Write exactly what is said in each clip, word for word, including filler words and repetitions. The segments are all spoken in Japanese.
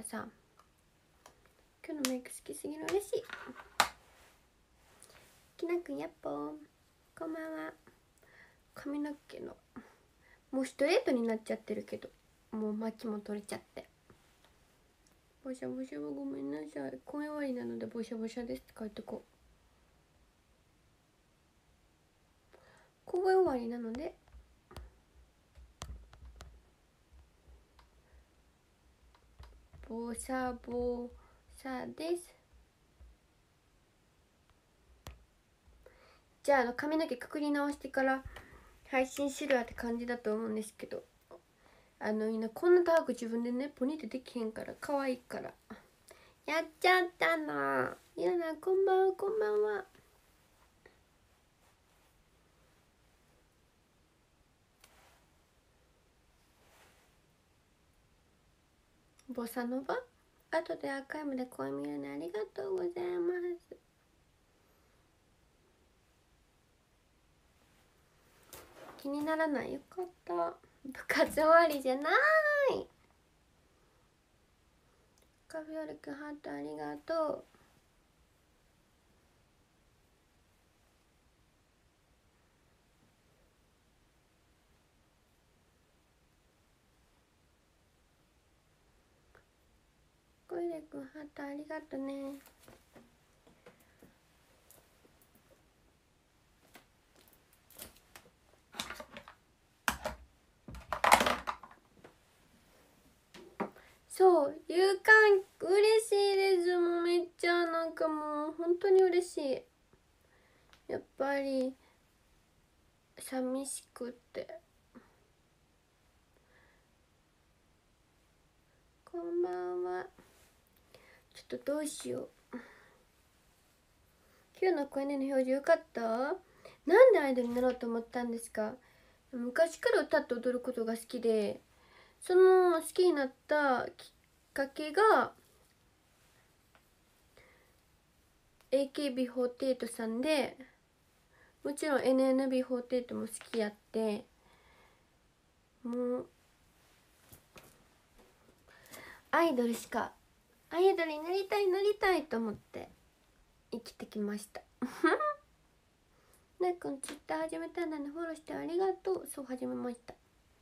さん、今日のメイク好きすぎる。嬉しい。きなくんやっぽーん、こんばんは。髪の毛のもうストレートになっちゃってるけど、もう巻きも取れちゃって、ボシャボシャはごめんなさい。声終わりなのでボシャボシャですって書いてこう。声終わりなのでボシャボシャです。じゃあ、あの髪の毛くくり直してから配信しるわって感じだと思うんですけど、あのみんなこんな高く自分でねポニーってできへんから、可愛いからやっちゃったな。ゆうなこんばんは。こんばんは。ボサノバ、後でアーカイブで声見るのありがとうございます。気にならない？よかった。部活終わりじゃない。カフェオレくんハートありがとう。コイレくんハートありがとね。そう、有感嬉しいです。もうめっちゃなんかもう本当に嬉しい。やっぱり寂しくって。こんばんは。ちょっとどうしよう。今日の声の表示よかった？なんでアイドルになろうと思ったんですか？昔から歌って踊ることが好きで、その好きになったきっかけが エーケービーフォーティーエイト さんで、もちろん エヌエヌビーフォーティーエイト も好きやって、もうアイドルしか、アイドルになりたいなりたいと思って生きてきましたなっくんツイッター始めたんだね。フォローしてありがとう。そう始めました。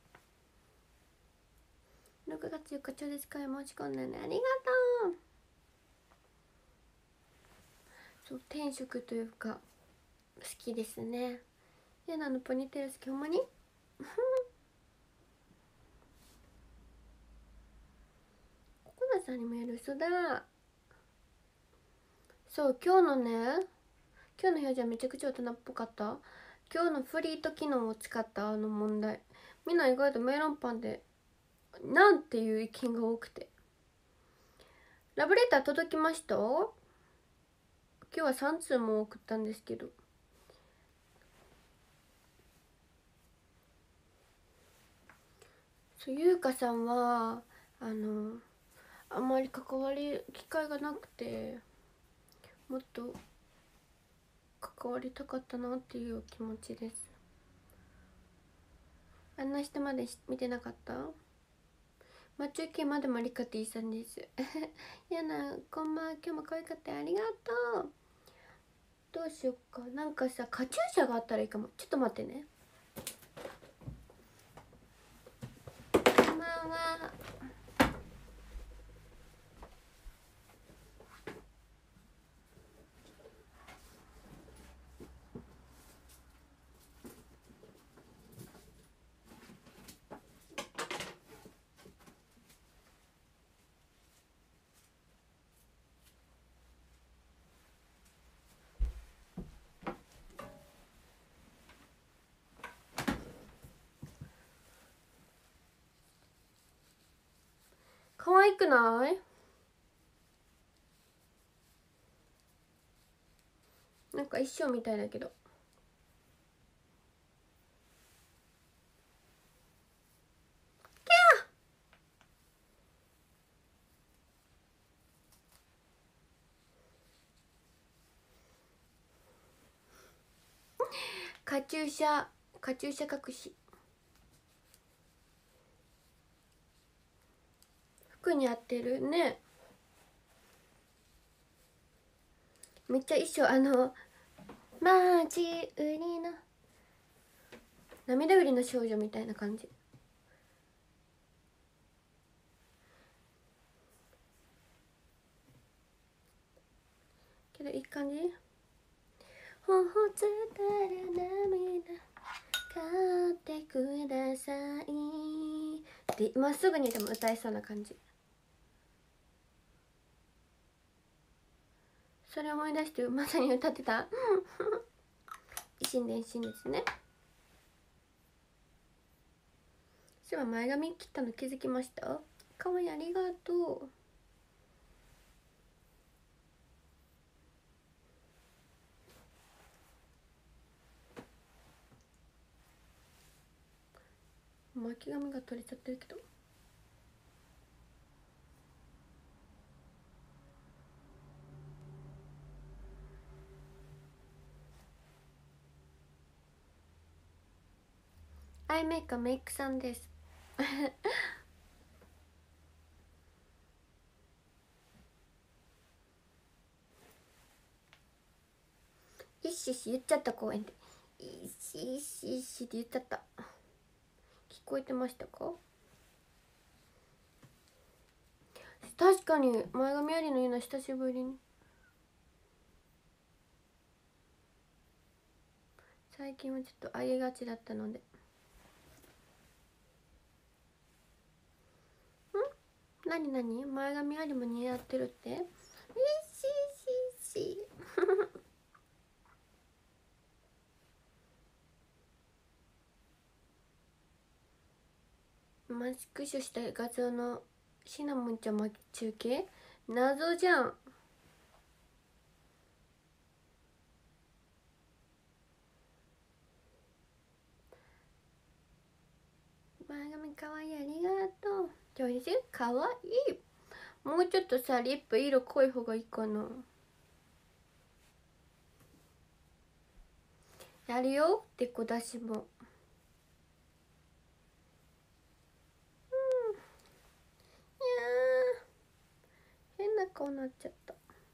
ろくがつよっか超絶会申し込んだね。ありがとう。そう、転職というか好きですね。ゆなのポニーテール好き。ほんまにココナさんにもやる。嘘だ。そう、今日のね、今日の表示はめちゃくちゃ大人っぽかった。今日のフリート機能を使ったあの問題、みんな意外とメロンパンでなんていう意見が多くて。ラブレター届きました？今日はさん通も送ったんですけど、そう、ゆうかさんはあのあんまり関わる機会がなくて、もっと関わりたかったなっていう気持ちです。あんな人まで見てなかった？マチュキまでもリカティさんですやな、こんばんは。今日も可愛かったよ。ありがとう。どうしよっか。なんかさ、カチューシャがあったらいいかも。ちょっと待ってね。こんばんは。可愛くない？なんか一緒みたいだけど。カチューシャ、カチューシャ隠し。 服に合ってるね。めっちゃ衣装、あのマジ売りの涙売りの少女みたいな感じ。けどいい感じ。ほほつったら涙買ってくださいってまっすぐにでも歌えそうな感じ。それ思い出してまさに歌ってた一心伝心ですね。そういえば前髪切ったの気づきました？かわいい、ありがとう。巻き髪が取れちゃってるけど。アイメイクはメイクさんですイッシッシ言っちゃった、公園でイッシイッシイッシって言っちゃった。聞こえてましたか？確かに前髪ありのいいの久しぶりに。最近はちょっと上げがちだったので。んなになに、前髪ありも似合ってるって？イッシイッシイッシマスクショした画像のシナモンちゃん待ち受け謎じゃん。前髪かわいい、ありがとう。じゃあ私かわいい。もうちょっとさリップ色濃い方がいいかな。やるよデコ出しも。うん、いや変な顔なっちゃった。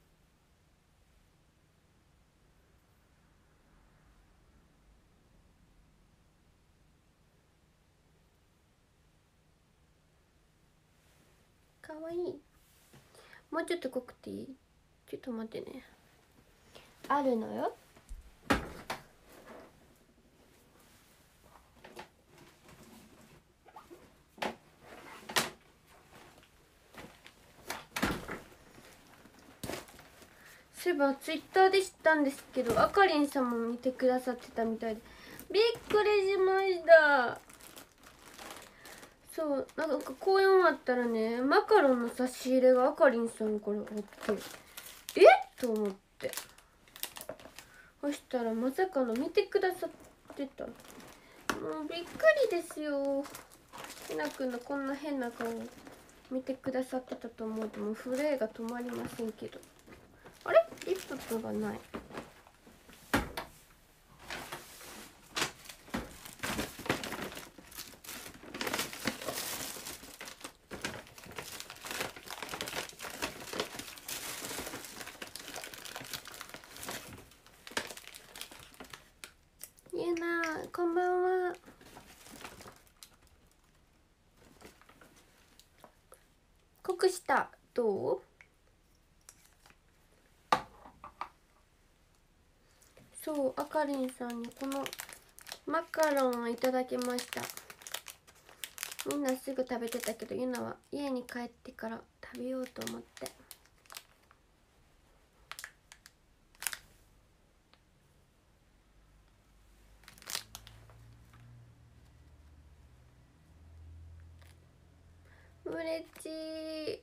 かわいい。もうちょっと濃くていい？ちょっと待ってね。あるのよ。そういえばツイッターで知ったんですけど、あかりんさんも見てくださってたみたいでびっくりしました。そう、なんか公演終わったらね、マカロンの差し入れがあかりんさんからあって、えっと思って、そしたらまさかの見てくださってた。もうびっくりですよ。ひなくんのこんな変な顔を見てくださってたと思うともう震えが止まりませんけど。あれリップがない。ゆなこんばんは。濃くしたどう？そう、あかりんさんにこのマカロンをいただきました。みんなすぐ食べてたけどゆなは家に帰ってから食べようと思って。うれしい。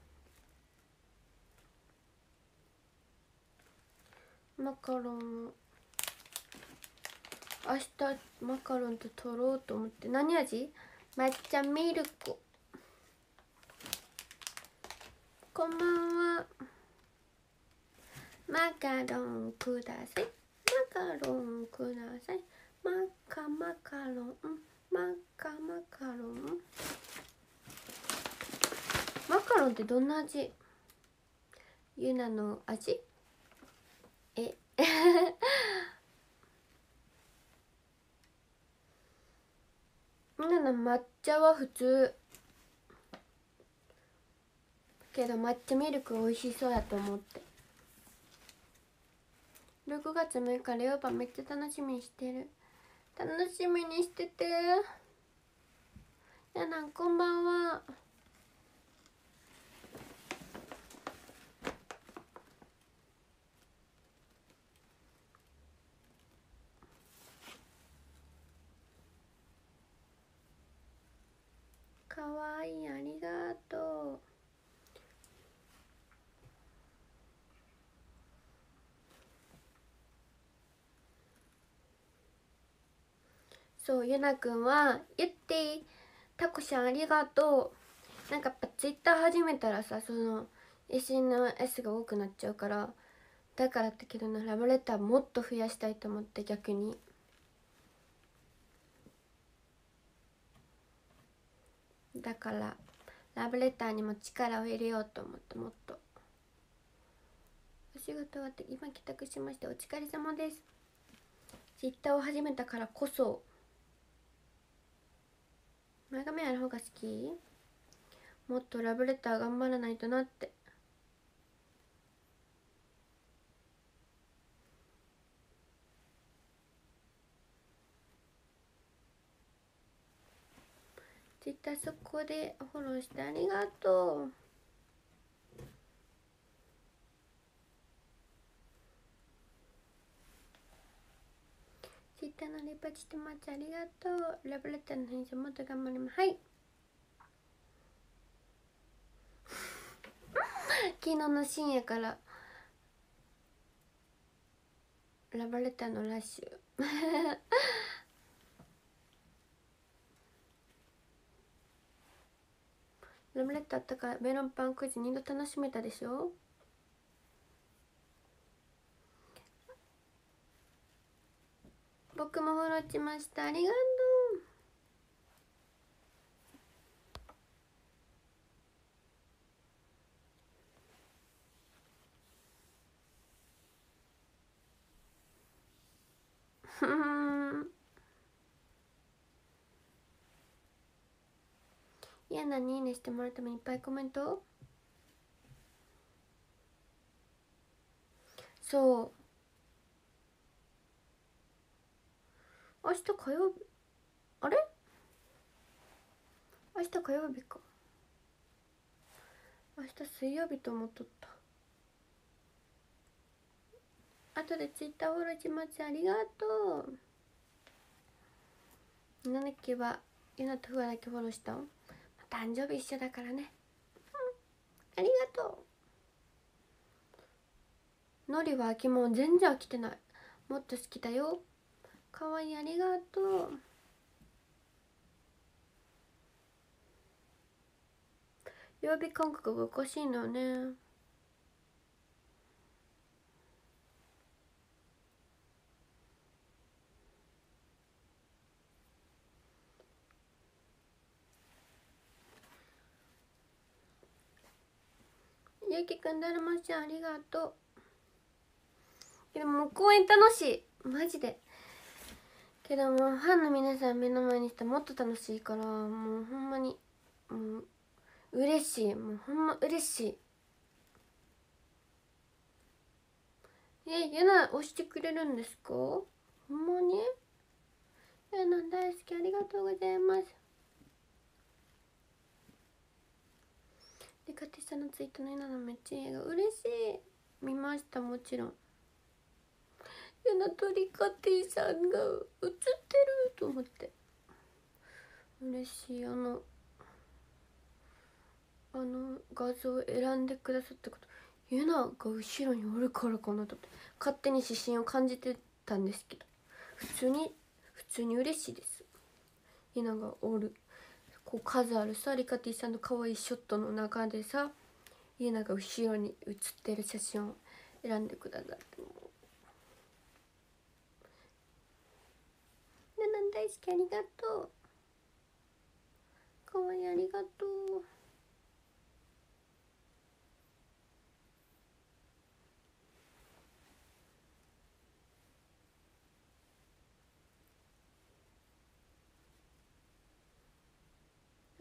マカロンを明日マカロンと取ろうと思って。何味？抹茶ミルク。こんばんは。マカロンください。マカロンください。マカマカロンマカマカロン。マカロンってどんな味？ゆなの味？えみんなの抹茶は普通けど抹茶ミルク美味しそうやと思って。ろくがつむいかレオパめっちゃ楽しみにしてる。楽しみにしてて。やなんこんばんは。かわいい、ありがとう。そう、ゆなくんは言っていい。タコちゃんありがとう。なんかやっぱツイッター始めたらさ、その エスエヌエス が多くなっちゃうから、だからってけどな、ラブレターもっと増やしたいと思って。逆にだからラブレターにも力を入れようと思って。もっとお仕事終わって今帰宅しました。お疲れ様です。ツイッターを始めたからこそ前髪ある方が好き？もっとラブレター頑張らないとなって。ツイッターそこでフォローしてありがとう。ツイッターのリパチしてます。ありがとう。ラブレターの返信もっと頑張ります。はい。昨日の深夜からラブレターのラッシュラブレターあったからメロンパンくじにど楽しめたでしょ。僕もフォローしました。ありがとう。ふん。いや、何いいねしてもらうためにいっぱいコメント。そう、明日火曜日。あれ、明日火曜日か。明日水曜日と思っとった。後でツイッターフォローします。ありがとう。なんだっけはゆなとふわだけフォローした。誕生日一緒だからね、うん、ありがとう。のりは秋も全然飽きてない。もっと好きだよ。かわいい、ありがとう。曜日感覚がおかしいのよね。ゆうきくん、だるまちゃんありがとう。でも公演楽しいマジで。けどもうファンの皆さん目の前にしてもっと楽しいから、もうほんまにもう嬉しい。もうほんま嬉しい。え、ゆな押してくれるんですか？ほんまに？ゆな大好き、ありがとうございます。でかてさんのツイートのゆなのめっちゃいい映画、嬉しい。見ました、もちろん。ゆなとりかてさんが映ってると思って嬉しい。あのあの画像を選んでくださったこと、ゆなが後ろにおるからかなと思って勝手に指針を感じてたんですけど、普通に普通に嬉しいです。ゆながおる、こう数あるさリカティさんの可愛いショットの中でさ、ゆなが後ろに写ってる写真を選んでくださって、もうゆな大好き、ありがとう。可愛い、ありがとう。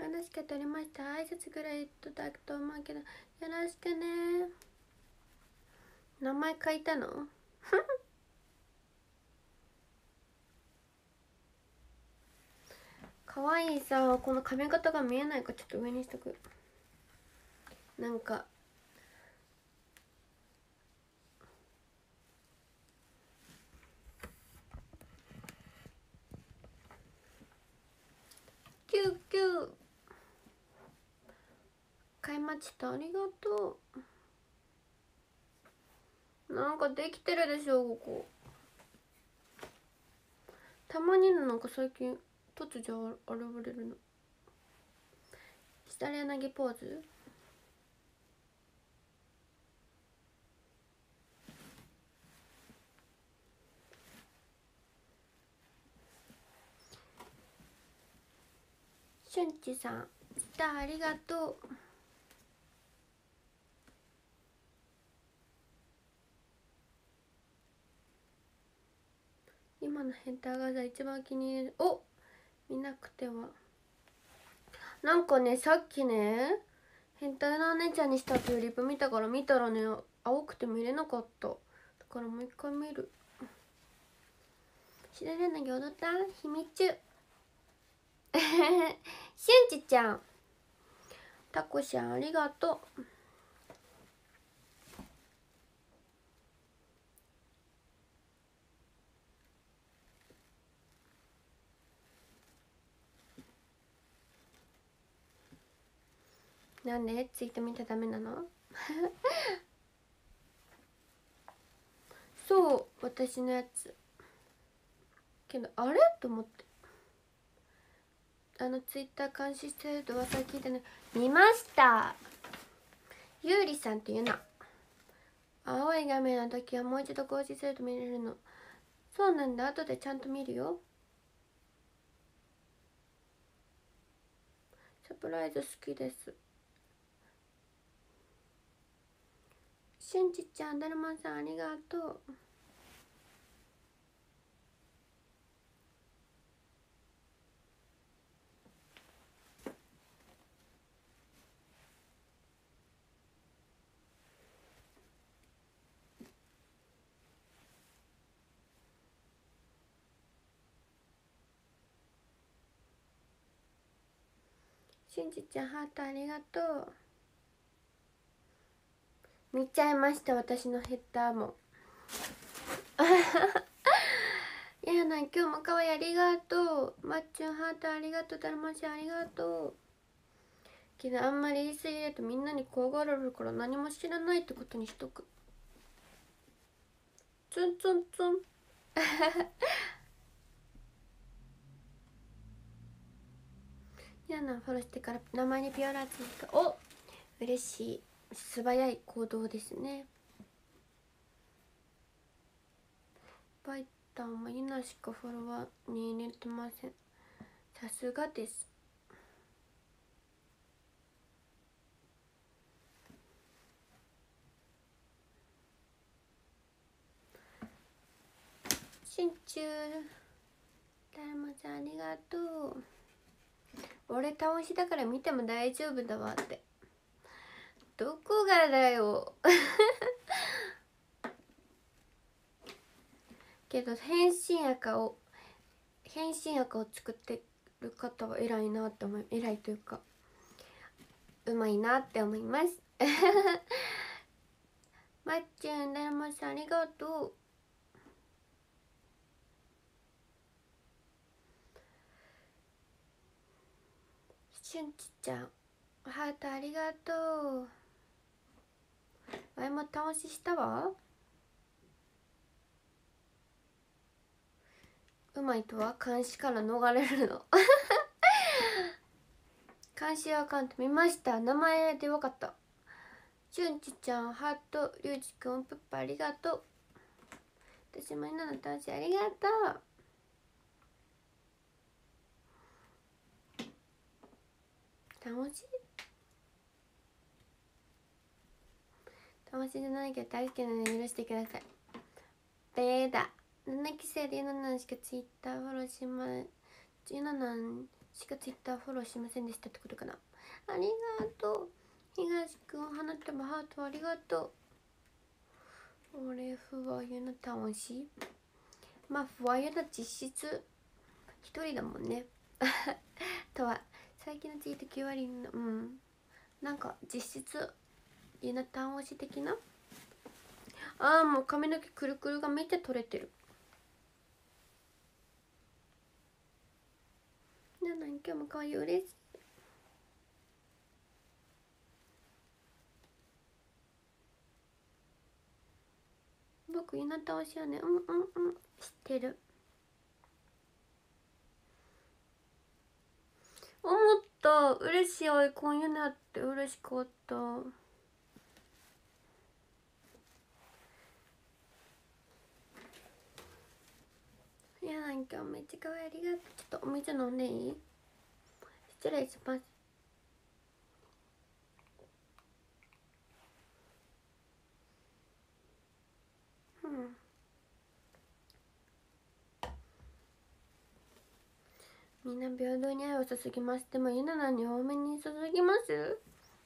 楽しく撮りました。挨拶ぐらいとだと思うけどよろしくね。名前書いたのかわいいさ。この髪型が見えないかちょっと上にしとく。なんかキューキュー買いました。ありがとう。なんかできてるでしょここ。たまにのなんか最近突如現れるの。下柳ポーズ。しゅんちさんスターありがとう。今の変態画像一番気に入る。お見なくては。なんかねさっきね変態なお姉ちゃんにしたっていうリプ見たから見たらね青くて見れなかった。だからもう一回見る。白柳踊った秘密しゅんちちゃんタコしゃんありがとう。なんでツイート見たらダメなのそう私のやつけどあれと思って、あのツイッター監視してると噂聞いてね。見ました。ゆうりさんっていうな。青い画面の時はもう一度更新すると見れるの。そうなんだ。後でちゃんと見るよ。サプライズ好きです。しゅんちちゃんだるまさんありがとう。しゅんちちゃんハートありがとう。見ちゃいました私のヘッダーもいやな今日もかわいいありがとう。マッチュンハートありがとう。だるましありがとう。けどあんまり言い過ぎるとみんなに怖がられるから何も知らないってことにしとく。ツンツンツンやなフォローしてから名前にピオラーついた。お嬉しい。素早い行動ですね。バイタンもユナしかフォロワーに入れてません。さすがです。しんちゅうだるまさんありがとう。俺倒しだから見ても大丈夫だわって。どこがだよけど変身赤を変身赤を作ってる方は偉いなって思い、偉いというかうまいなって思いますまっちゅんだるまさんありがとう。しゅんちちゃんハートありがとう。わいも倒ししたわ。うまいとは監視から逃れるの監視アカウント見ました。名前で分かった。しゅんちちゃんハートりゅうじくんプッパありがとう。私も今の倒しありがとう。楽しい楽しいじゃないけど大好きなので許してください。ベーダななきせいでじゅうななしかツイッターフォローしまじゅうななしかツイッターフォローしませんでしたってことかな。ありがとう。東くん、花束ハートありがとう。俺ふわゆの楽しい。まあふわゆの実質一人だもんねとは最近のツイートきゅう割のうんなんか実質ゆなたん推し的な。ああもう髪の毛くるくるがめっちゃ取れてる。なのに今日も可愛い嬉しい。僕ゆなた推しやね。うんうんうん知ってる。思った嬉しいアイコンゆなって嬉しかった。いやなんかめっちゃ可愛いありがとう。ちょっとお水飲んでいい？失礼します。うんみんな平等に愛を注ぎます。でもゆななに多めに注ぎます。うん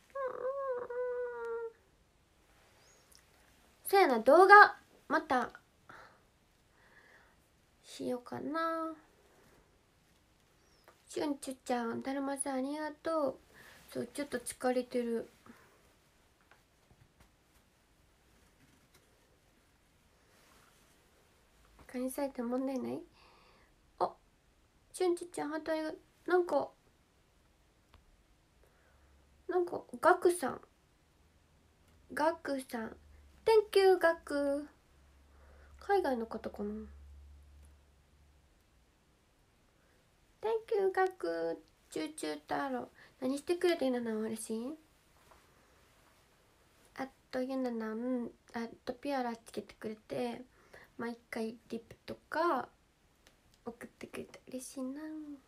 そうやな動画またしようかな。しゅんちゅちゃんだるまさんありがとう。そうちょっと疲れてる。カニサイト問題ない。あしゅんちゅちゃん反対がなんかなんかガクさんガクさん Thank you ガク海外の方かな。 Thank you ガクチューチュー太郎何してくれていいのな嬉しい。あっとゆななんあっとピアラつけてくれて毎回リップとか送ってくれて嬉しいな。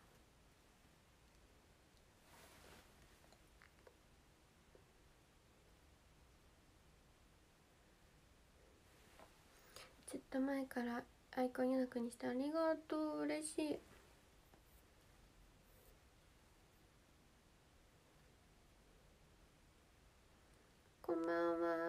ちょっと前からアイコン予約にしてありがとう嬉しい。こんばんは。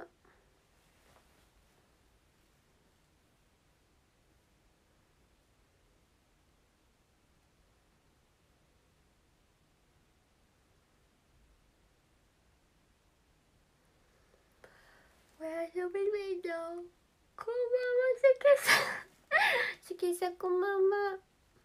おやすみなさい。こんばんはしけさんしけさんこんばんは。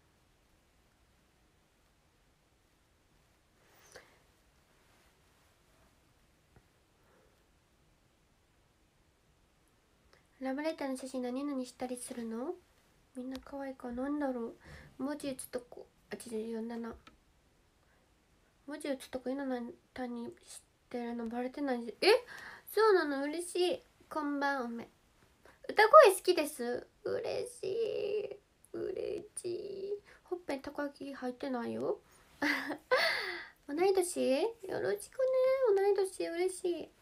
ラブレターの写真何々したりするの？みんな可愛いかなんだろう。文字打つとこあちょよんじゅうなな文字打つとこいなたに知ってるのバレてないし。えそうなの嬉しい。こんばんおめ歌声好きです。嬉しい嬉しい。ほっぺたこ焼き入ってないよ同い年よろしくね。同い年嬉しい。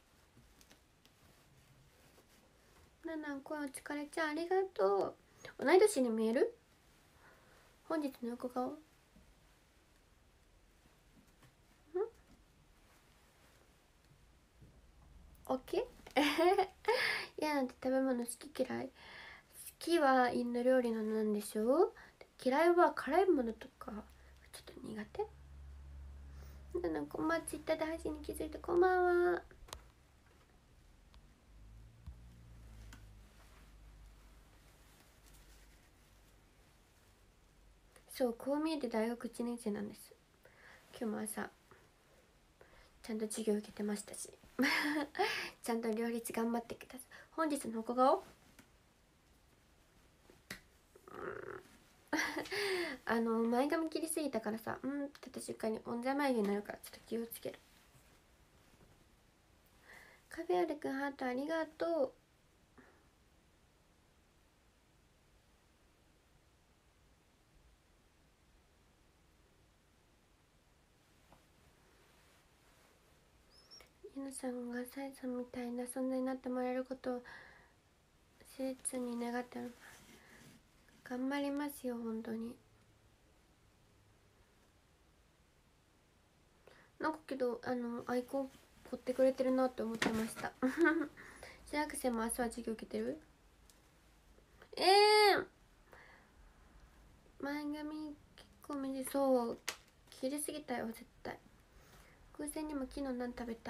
なな声お疲れちゃんありがとう。同い年に見える。本日の横顔んオッケーいやなんて食べ物好き嫌い。好きはインド料理のなんでしょう。嫌いは辛いものとかちょっと苦手。ななこんばんツイッターで配信に気づいてこんばんは。そうこう見えて大学いちねん生なんです。今日も朝ちゃんと授業受けてましたしちゃんと両立頑張ってください。本日の横顔あの前髪切りすぎたからさうんって言った瞬間にオンザ眉毛になるからちょっと気をつける。カフェオレくんハートありがとう。皆さんがサイさんみたいな存在になってもらえることを切に願っております。頑張りますよ本当に。 なんかけどあのアイコン凝ってくれてるなって思ってました中学生も明日は授業受けてる？ええー、前髪結構短そう切りすぎたよ絶対。偶然にも昨日何食べた？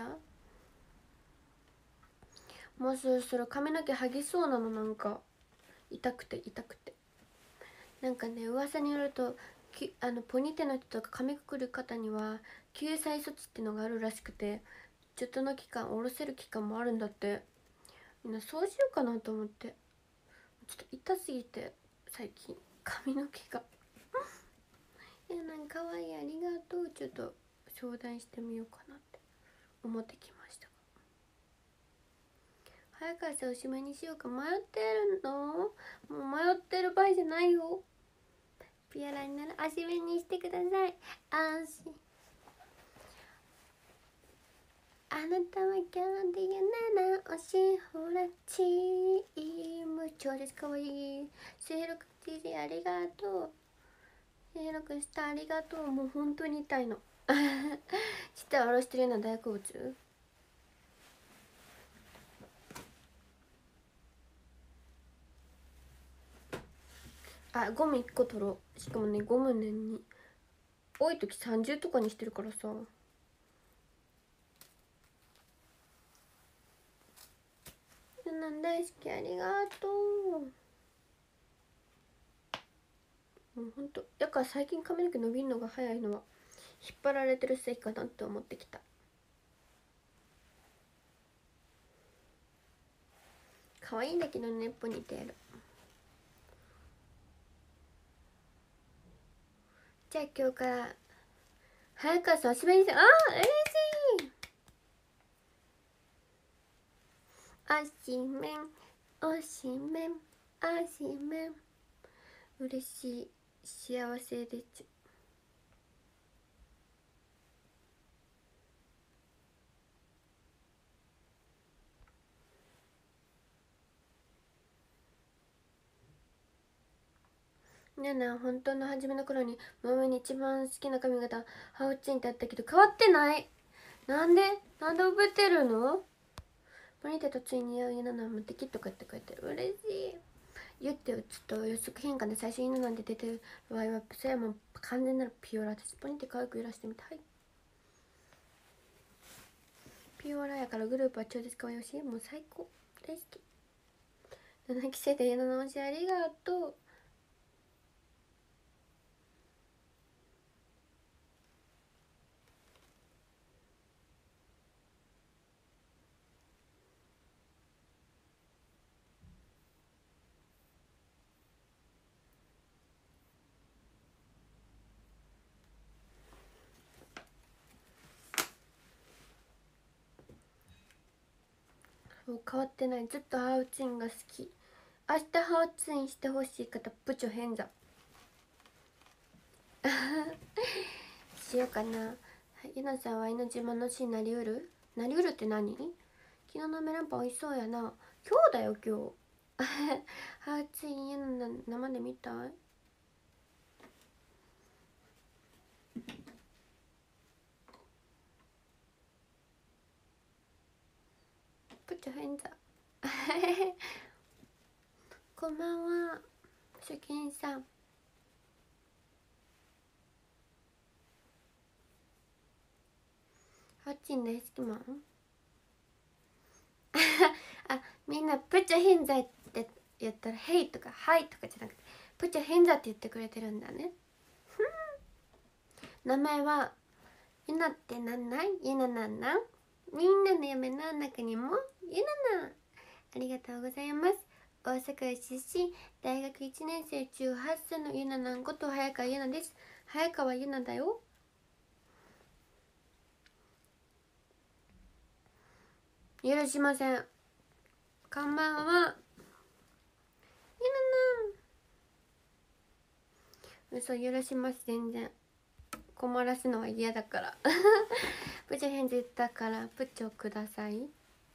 もうそろそろ髪の毛剥ぎそうなの。なんか痛くて痛くて。なんかね噂によるときあのポニテの人とか髪くくる方には救済措置ってのがあるらしくて、ちょっとの期間下ろせる期間もあるんだって。みんなそうしようかなと思って。ちょっと痛すぎて最近髪の毛がいやなんかかわいいありがとう。ちょっと相談してみようかなって思ってきました。早川さんおしまいにしようか迷ってるの？もう迷ってる場合じゃないよ。ピアラになら足目にしてください。安心。あなたはキャンディーならおしほらチーム超絶かわいい。せいろく ティージー ありがとう。せいろくしたありがとう。もう本当に痛いのちって下ろしてるような大好物。あ、ゴムいっこ取ろう。しかもねゴムねに多い時さんじゅうとかにしてるからさ。なん大好きありがとう。もうほんとだから最近髪の毛伸びるのが早いのは引っ張られてるせいかなって思ってきた。可愛いんだけどねポニーテール。じゃあ今日から早川さんおしまいにして。あー嬉しい。おしめんおしめんおしめん嬉しい幸せでちゅ。ねえねえ本当の初めの頃にママに一番好きな髪型ハウチンってあったけど変わってない。なんでなんで覚えてるの？ポニーテールとついに似合うユナナ無敵とかって書いてる。嬉しい。言ってよちょっと予測変換で最初ユナナで出てる場合はそれはもう完全なるピオラです。ポニーテール可愛く揺らしてみたい。ピオラやからグループは超絶可愛いしもう最高大好き。ななきせでユナナ推しありがとう。もう変わってない。ずっとハウチンが好き。明日ハウチンしてほしい方プチョ変座しようかな。ゆなさんは愛の自慢のシーンなりうる？なりうるって何？昨日のメロンパン美味しそうやな。今日だよ今日ハウチンゆな生で見たい？プチョ変座こんばんは主金さん。ハウチン大好きマンあ、みんなプチョ変座って言ったら「ヘイ」とか「はい」とかじゃなくてプチョ変座って言ってくれてるんだね名前はゆなってなんなん？ゆななんなん？みんなの夢の中にもゆななん。ありがとうございます。大阪出身大学いちねん生じゅうはっさいのゆななんこと早川ゆなです。早川ゆなだよ。許しません。こんばんはゆななん。嘘許します。全然困らすのは嫌だからプチョ返事言ったからプチョください。ゆななんあり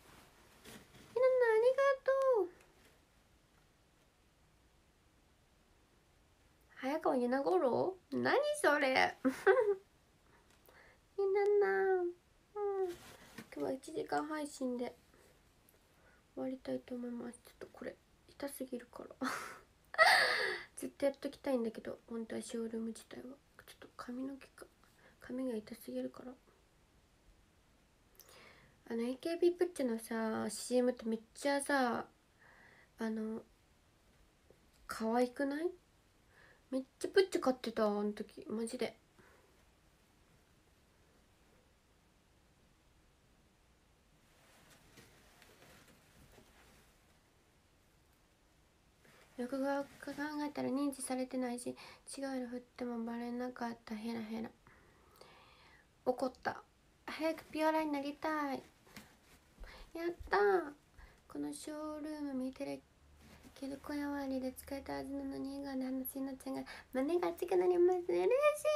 がとう。早川ゆなごろ何それゆなな。うん、今日はいちじかん配信で終わりたいと思います。ちょっとこれ痛すぎるからずっとやっときたいんだけど、本当はショールーム自体はちょっと髪の毛か髪が痛すぎるから。あの エーケービー プッチのさ シーエム ってめっちゃさ、あの可愛くない？めっちゃプッチ買ってた、あの時マジで。よくよく考えたら認知されてないし、違うの振ってもバレなかった。ヘラヘラ怒った。早くピュアラになりたい。やったー。このショールーム見てるけど小屋割りで使えたはずなのに、笑顔で話になっちゃうが胸が熱くなります。嬉しい。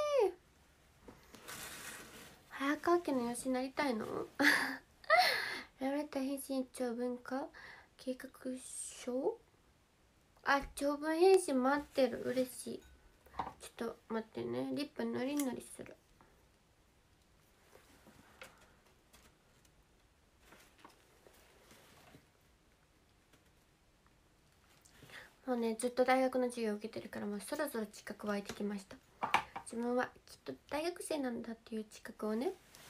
早川家の養子になりたいのやられた返信長文化計画書。あ、長文返信待ってる。嬉しい。ちょっと待ってね、リップのりのりする。もうね、ずっと大学の授業を受けてるから、もうそろそろ自覚湧いてきました。自分はきっと大学生なんだっていう自覚をね。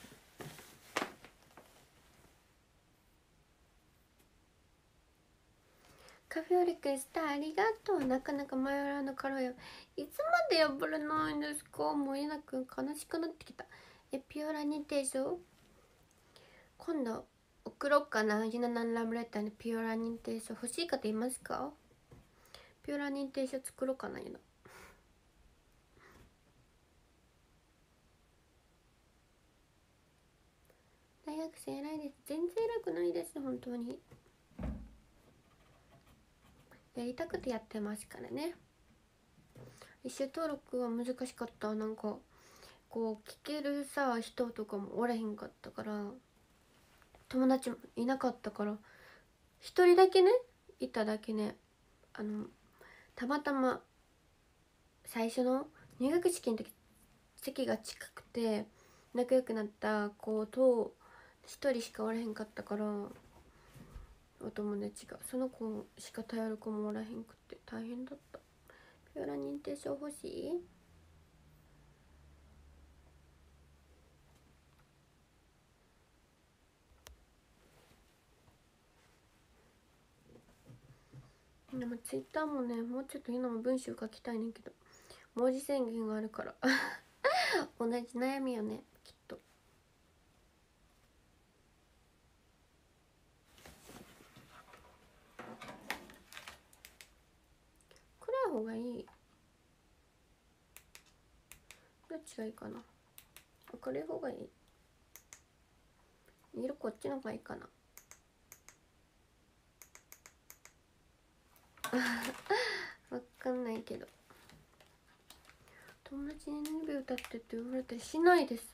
カフェオリクスターありがとう。なかなかマヨラーのカロリーいつまで破れないんですか？もうえなくん悲しくなってきた。え、ピオラ認定証今度送ろうかな。ゆななんラブレターにピオラ認定証欲しい方いますか？ピオラ認定証作ろうかな。ゆな大学生偉いです。全然偉くないです。本当にやりたくてやってますからね。一周登録は難しかった。なんかこう聞けるさ人とかもおらへんかったから、友達もいなかったから、一人だけねいただけね。あのたまたま最初の入学式の時席が近くて仲良くなった子と一人しかおらへんかったから、お友達がその子しか頼る子もおらへんくて大変だった。ピュアラ認定証欲しい？でもツイッターもね、もうちょっと今も文章書きたいねんけど文字制限があるから同じ悩みよねきっと。暗い方がいい。どっちがいいかな。明るい方がいい。色こっちの方がいいかなわかんないけど、友達に何秒歌ってって言われたりしないです。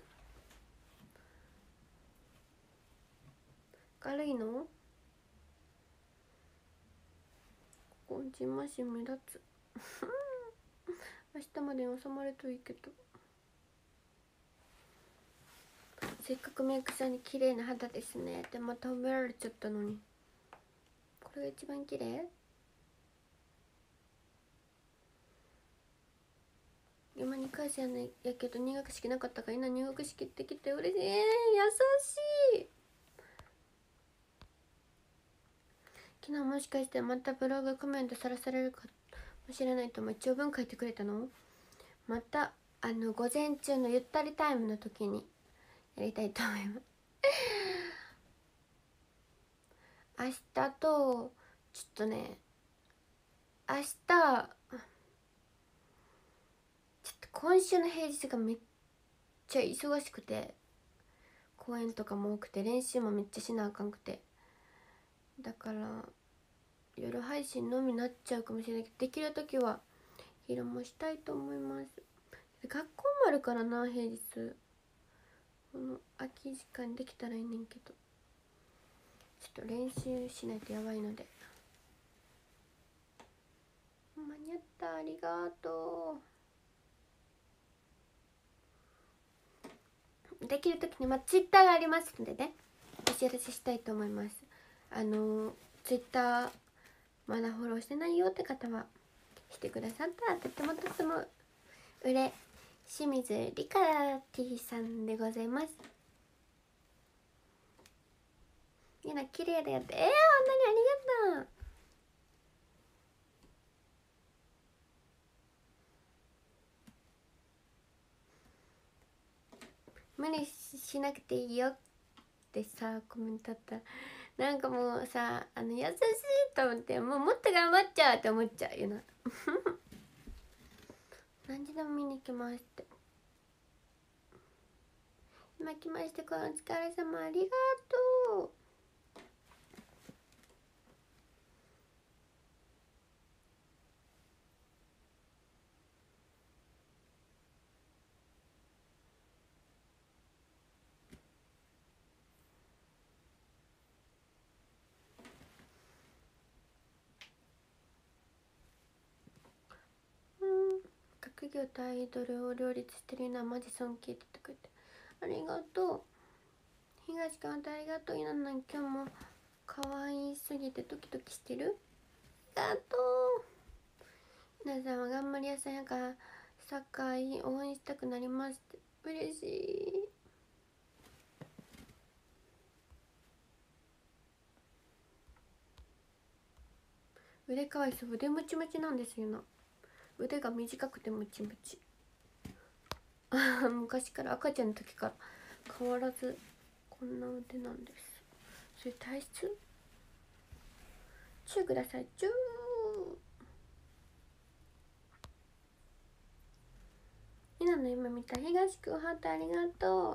明るいのここじんまし目立つ明日までに収まるといいけど。せっかくメイクさんに綺麗な肌ですねってまた褒められちゃったのに、これが一番綺麗。今にかい生やねやけど入学式なかったから今入学式ってきて嬉しい。えー、優しい。昨日もしかしてまたブログコメントさらされるかもしれないと思い長文書いてくれたの。またあの午前中のゆったりタイムの時にやりたいと思います明日とちょっとね、明日ちょっと今週の平日がめっちゃ忙しくて、公演とかも多くて練習もめっちゃしなあかんくて、だから夜配信のみになっちゃうかもしれないけど、できる時は昼もしたいと思います。学校もあるからな平日。この空き時間できたらいいねんけど、ちょっと練習しないとやばいので。間に合った、ありがとできる時に、まあ、ツイッターがありますのでね、お知らせしたいと思います。あのツイッターまだフォローしてないよって方はしてくださったらとてもとてもうれ清水リカティさんでございます。みんな綺麗だよって、えー、本当にありがとう。無理しなくていいよってさコメントあったら、なんかもうさ、あの優しいと思って、もうもっと頑張っちゃうって思っちゃうよな何時でも見に来ますって。今来ました。このお疲れ様、ありがとう。うん、学業とアイドルを両立してるのはマジ尊敬って言ってくれてありがとう。東君ありがとう。いなな今日も可愛すぎてドキドキしてる。ありがとう。皆さんは頑張り屋さんやからサッカー応援したくなりますって嬉しい。腕かわいそう。腕ムチムチなんですよな。腕が短くてムチムチ昔から赤ちゃんの時から変わらずこんな腕なんです。それ体質チューください。チュー。みなの今見た。東くんハートありがとう。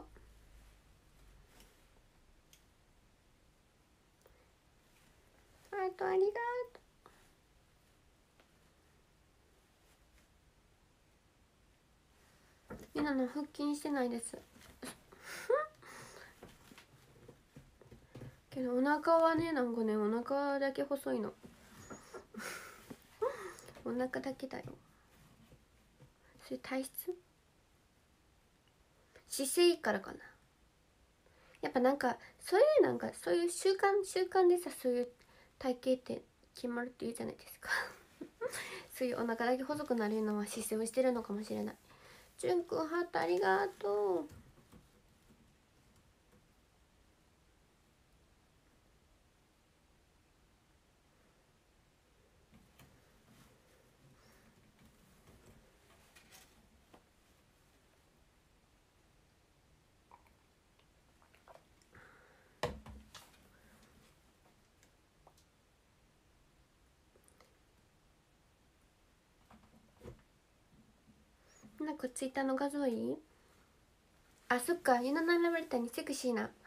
ハートありがとう。みなの腹筋してないですけどお腹はね、なんかね、お腹だけ細いのお腹だけだよ。それ体質姿勢からかな。やっぱなんかそういうなんかそういう習慣習慣でさ、そういう体型って決まるって言うじゃないですかそういうお腹だけ細くなるのは姿勢をしてるのかもしれない。じゅんくんハートありがとう。なんかツイッターの画像いい？あ、そっか、ゆななラブレターにセクシーな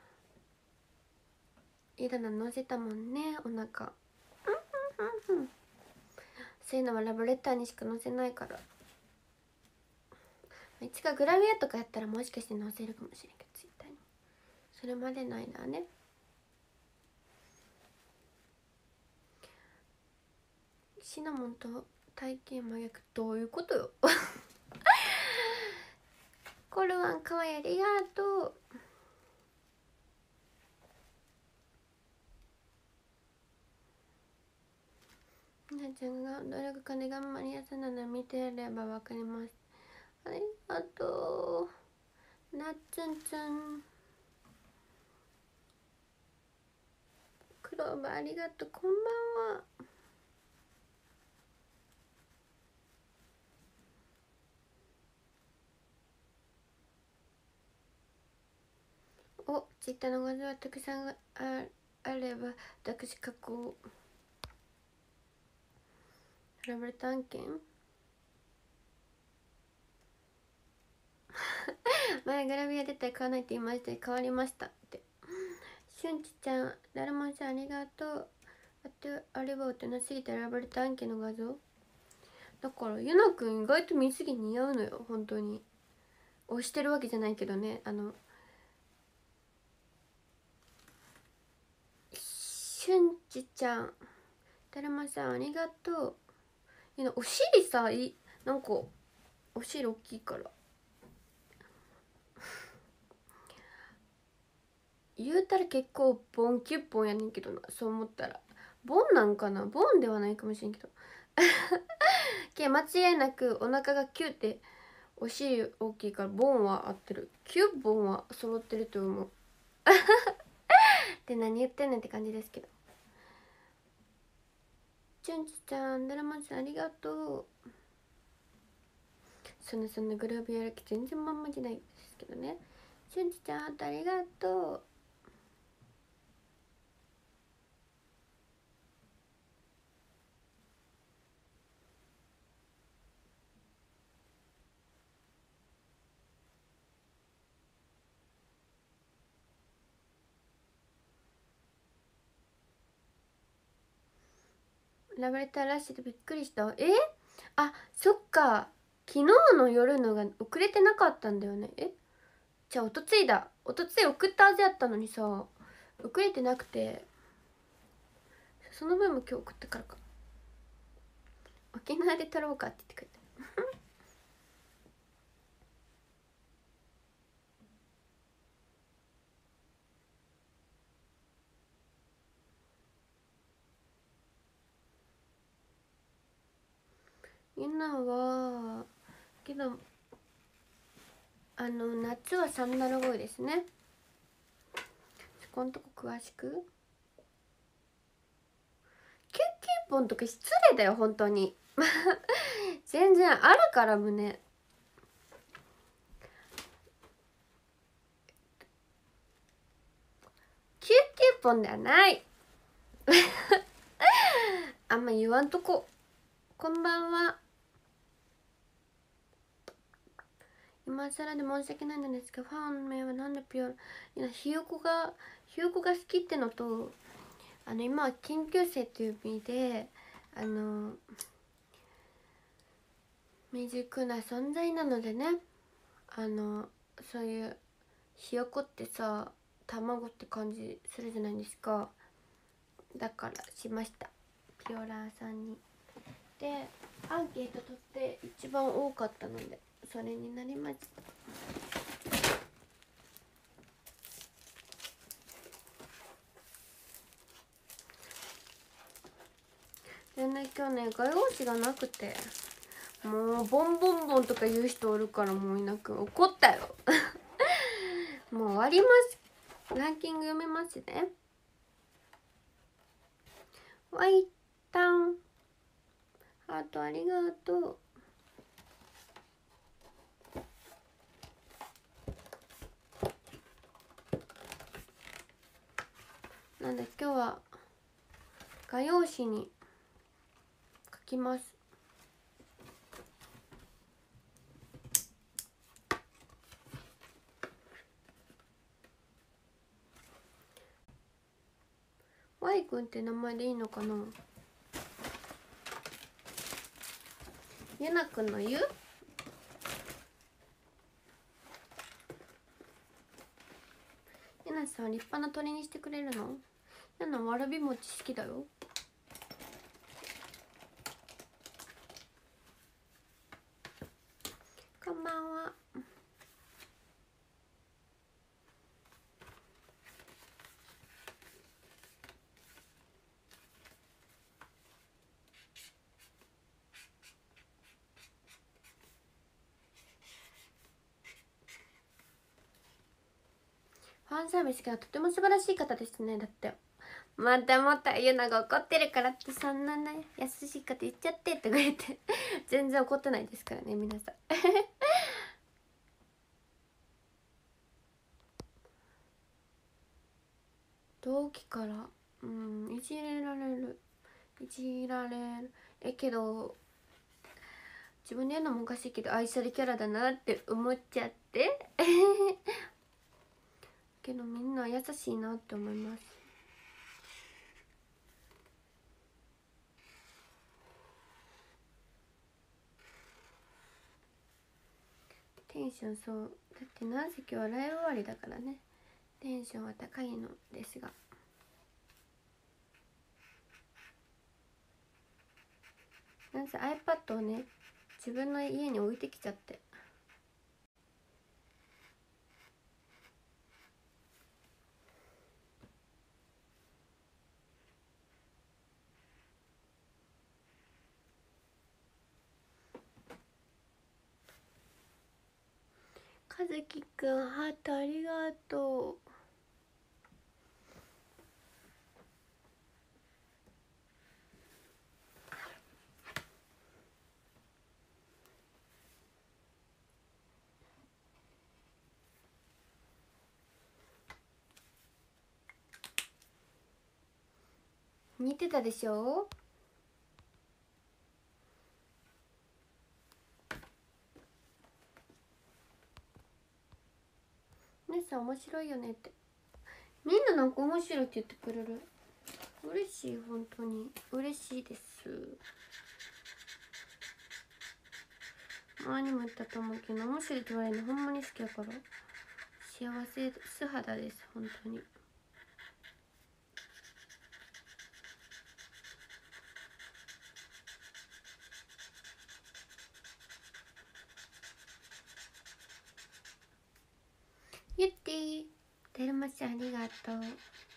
イラナ載せたもんね、お腹。うんうんうん。そういうのはラブレターにしか載せないから。いつかグラビアとかやったらもしかして載せるかもしれんけど、ツイッターに。それまでないなね。シナモンと体型真逆、どういうことよコルワンかわいい、ありがとう。みなちゃんが努力家で頑張りやすいなの見てやればわかります。ありがとう。なっつんつん。クローバーありがとう。こんばんは。お、ツイッターの画像はたくさん あ, あれば私加工。ラブレター案件前グラビア出たら買わないって言いました。変わりましたって。しゅんちちゃん、だるまさんありがとう。あとあればおとなすぎたラブレター案件の画像だから、ゆなくん意外と水着似合うのよ。本当に押してるわけじゃないけどね。あのしゅんちちゃん、だるまさんありがとう。いやお尻さ、いなんかお尻大きいから言うたら結構ボンキュッボンやねんけどな、そう思ったらボンなんかな、ボンではないかもしれんけどけ間違いなくお腹がキューってお尻大きいからボンは合ってる、キュッボンは揃ってると思うって何言ってんねんって感じですけど。チュンチちゃん、ドラマさんありがとう。そんなそんなグルーブやる気全然まんまじゃないですけどね。チュンチちゃんありがとう。ラブレターらしいでびっくりした。え、あ、そっか、昨日の夜のが遅れてなかったんだよね。え、じゃあおとついだ、おとつい送ったはずやったのにさ、遅れてなくて、その分も今日送ったからか。沖縄で撮ろうかって言ってくれたみんなはけど、あの夏はさんななごですね。そこんとこ詳しく。キュッキュッポンとか失礼だよ本当に全然あるから胸。キュッキュッポンではないあんま言わんとこ。こんばんは。今更で申し訳ないのですが、ファン名はなんでピュアいやひよこがひよこが好きってのと、あの今は研究生っていう意味であの未熟な存在なのでね、あのそういうひよこってさ卵って感じするじゃないですか。だからしました、ピオラーさんに。でアンケート取って一番多かったのでそれになりました。でね、今日ね画用紙がなくて、もうボンボンボンとか言う人おるからもういなく怒ったよもう終わります。ランキング読めますね。わいたんハートありがとう。なんで今日は画用紙に書きます。Y くんって名前でいいのかな。ゆなくんのゆゆなさん立派な鳥にしてくれるの。ゆなわらび餅好きだよ。こんばんは。ファンサービスがとても素晴らしい方ですね。だってまたまたゆなが怒ってるからってそんなね優しい方言っちゃってってくれて全然怒ってないですからね皆さん同期からうんいじられるいじられるえけど自分で言うのもおかしいけど愛されキャラだなって思っちゃってけどみんな優しいなって思います。テンションそうだってなぜ今日はライブ終わりだからねテンションは高いのですが、なんせ iPad をね自分の家に置いてきちゃって、 かずきくんハートありがとう。似てたでしょ。姉さん面白いよねって、みんななんか面白いって言ってくれる。嬉しい、本当に嬉しいです。前にも言ったと思うけど、面白いって言われるのほんまに好きやから、幸せ素肌です、本当に。ゆってぃ、てるまちゃんありがとう。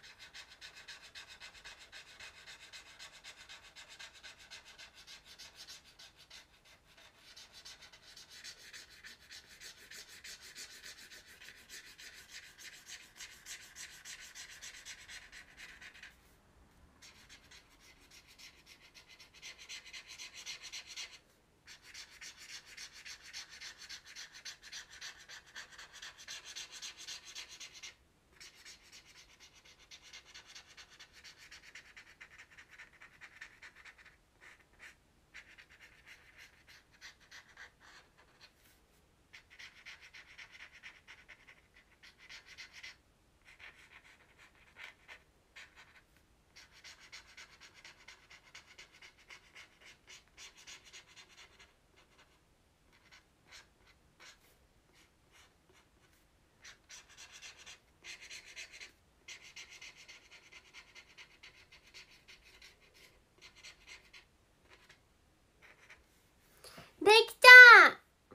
できた。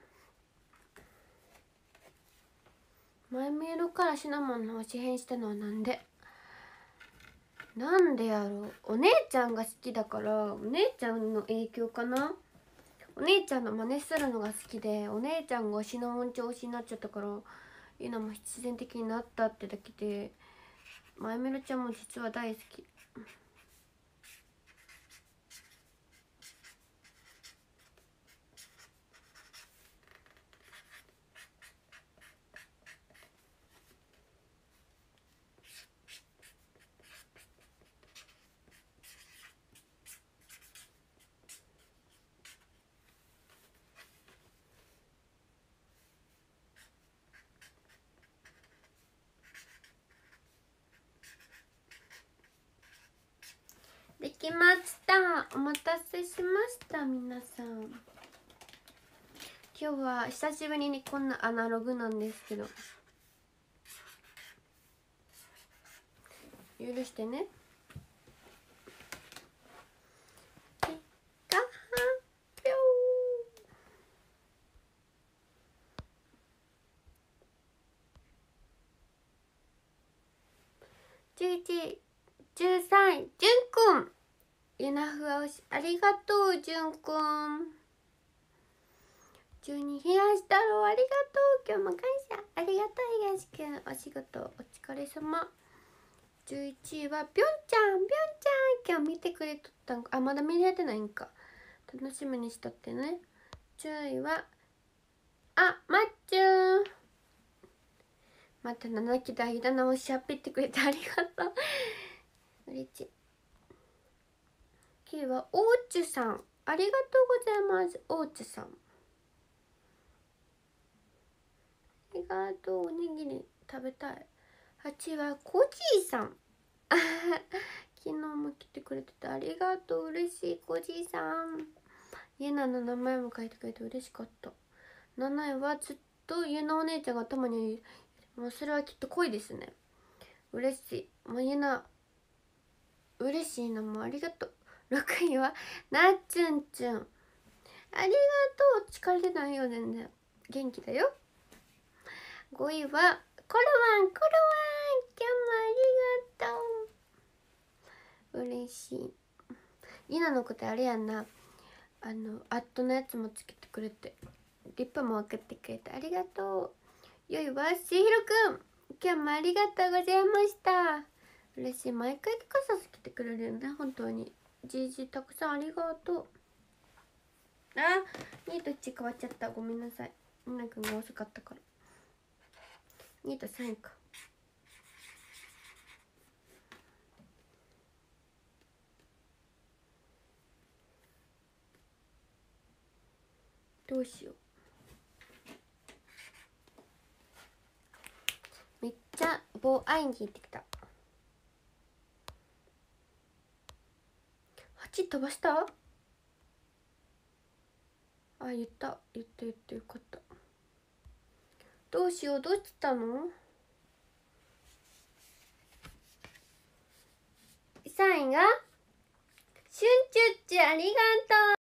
マイメロからシナモンの推し変したのはなんでなんでやろう。お姉ちゃんが好きだから、お姉ちゃんの影響かな。お姉ちゃんの真似するのが好きで、お姉ちゃんがシナモン調子になっちゃったから、いいのも必然的になったってだけで、マイメロちゃんも実は大好き。できました。お待たせしました皆さん。今日は久しぶりにこんなアナログなんですけど、許してね。結果発表。じゅういち、じゅうさんい、じゅんくん。ゆなふわ推しありがとう、じゅんくん。じゅうに、東太郎ありがとう。今日も感謝。ありがとう、東くん。お仕事お疲れ様。じゅういちいはぴょんちゃん、ぴょんちゃん。今日見てくれとったんか。あ、まだ見れてないんか。楽しみにしとってね。じゅういは、あ、まっちゅーん。またななきだ間直しゃっぴってくれてありがとう。嬉しい。きゅういは、おうちゅさん。ありがとうございます。おうちゅさん。ありがとう。おにぎり食べたい。はちいはコジーさん。昨日も来てくれててありがとう。嬉しい。コジーさん。ゆなの名前も書いてくれて嬉しかった。なないはずっとゆなお姉ちゃんが頭に、もうそれはきっと恋ですね。嬉しい。もうゆな嬉しいのもありがとう。ろくいはなっちゅんちゅん。ありがとう。疲れないよ全然。元気だよ。ごいはコロワンコロワン。今日もありがとう。嬉しい。ゆなのことあれやんな、あのアットのやつもつけてくれて、リップも送ってくれてありがとう。 よいわしひろくん、今日もありがとうございました。嬉しい。毎回傘つけてくれるよね、本当に。じいじたくさんありがとう。あ、ニートいち変わっちゃった。ごめんなさい。みなくんが遅かったから。ニートさんいか。どうしよう。めっちゃ棒会いに行ってきた。はち飛ばした。あ、言った言った言ってよかった。どうしよう。どうしたの。さんいがシュンチュッチュありがとう。